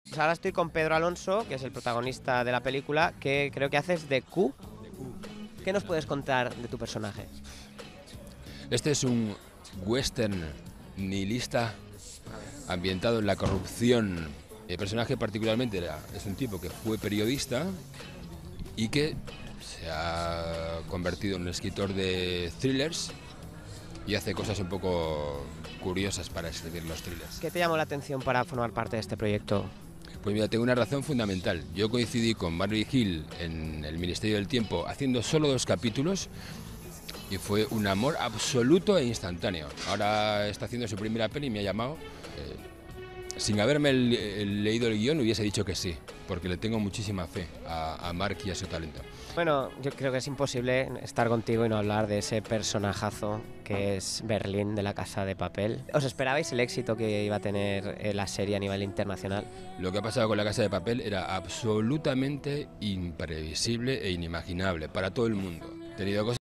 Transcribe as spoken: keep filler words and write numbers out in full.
Pues ahora estoy con Pedro Alonso, que es el protagonista de la película, que creo que haces de Q. ¿Qué nos puedes contar de tu personaje? Este es un western nihilista ambientado en la corrupción. El personaje particularmente era, es un tipo que fue periodista y que se ha convertido en un escritor de thrillers y hace cosas un poco curiosas para escribir los thrillers. ¿Qué te llamó la atención para formar parte de este proyecto? Pues mira, tengo una razón fundamental. Yo coincidí con Barry Hill en el Ministerio del Tiempo haciendo solo dos capítulos y fue un amor absoluto e instantáneo. Ahora está haciendo su primera peli y me ha llamado. Eh, sin haberme el, el, leído el guión hubiese dicho que sí, porque le tengo muchísima fe a, a Mark y a su talento. Bueno, yo creo que es imposible estar contigo y no hablar de ese personajazo que es Berlín de La Casa de Papel. ¿Os esperabais el éxito que iba a tener la serie a nivel internacional? Lo que ha pasado con La Casa de Papel era absolutamente imprevisible e inimaginable para todo el mundo. He tenido cosas